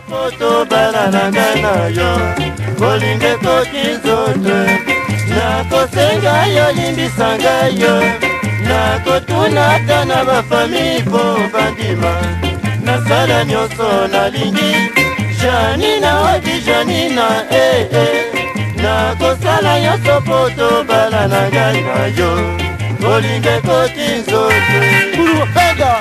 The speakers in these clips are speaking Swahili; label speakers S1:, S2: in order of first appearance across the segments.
S1: Foto balalanga na yo Bolinge koti nzoto Nakosenga yo limbisanga yo Nakotunata na bafami po bandima Nasala nyonso nalingi Janina odi Janina Nakosala nyonso poto balalanga na yo Bolinge koti nzoto
S2: Bulu Bega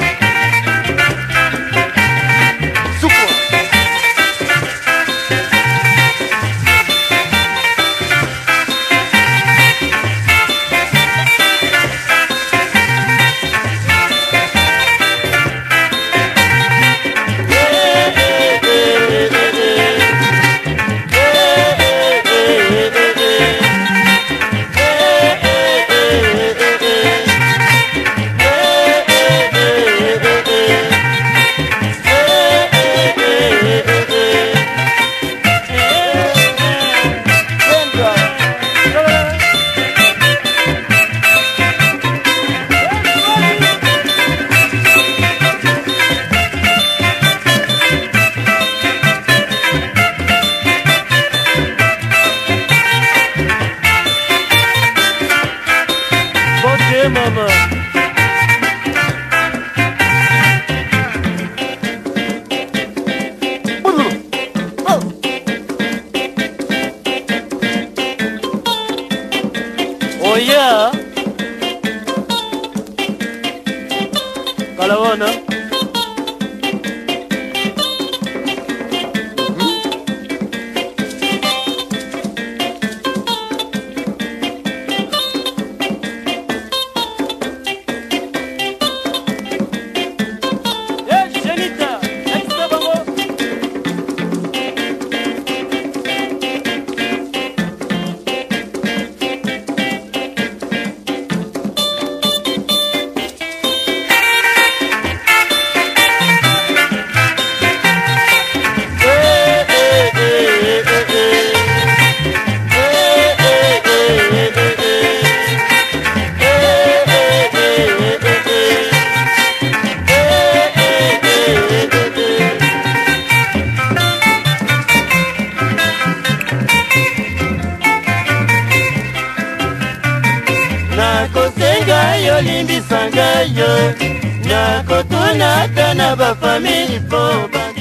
S1: Mama. Oh yeah. Kalawana. Nakosenga yo limbisanga yo Nakotunata na bafamili po